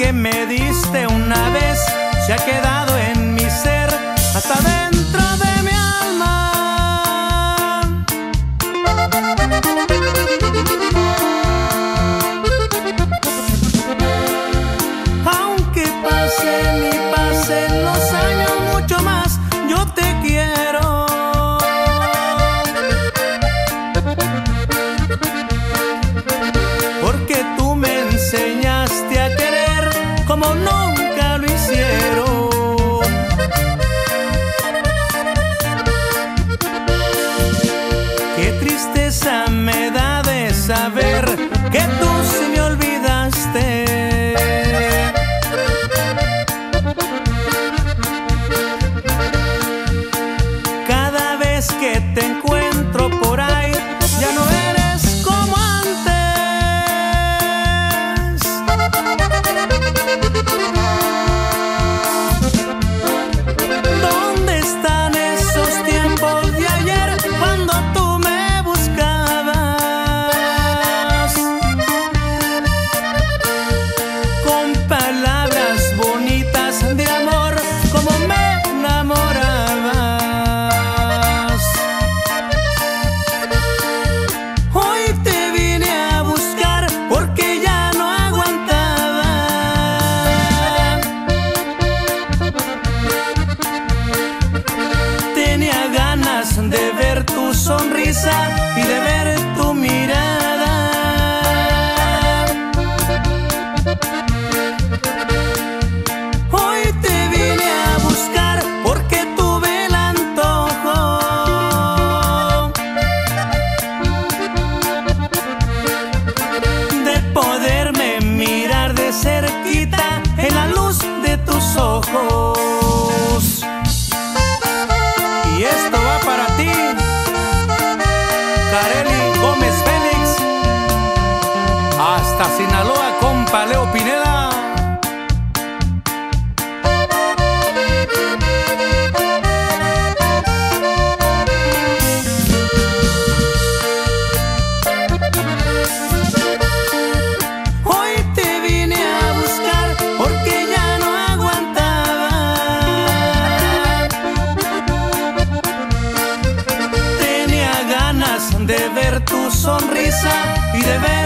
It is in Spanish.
que me diste una vez se ha quedado en mi ser, hasta dentro de mi alma. Aunque pasen y pasen los años, mucho más yo te quiero. Porque tú me enseñaste a querer como nunca lo hicieron. Qué tristeza me da de saber que tú sí me olvidaste. Cada vez que te encuentro por ahí, ya no eres como antes. ¿Dónde están esos tiempos de ayer cuando tú me buscabas? Con palabras bonitas de amor, como me enamorabas. Hoy te vine a buscar porque ya no aguantaba. Tenía ganas de ver tu sonrisa y de ver tu mirada. Hoy te vine a buscar porque tuve el antojo de poderme mirar de cerquita en la luz de tus ojos. Y esto va para ti, Kareli Gómez Félix, hasta Sinaloa, compa Leo Pineda. Hoy te vine a buscar porque ya no aguantaba. Tenía ganas de ver tu sonrisa y de ver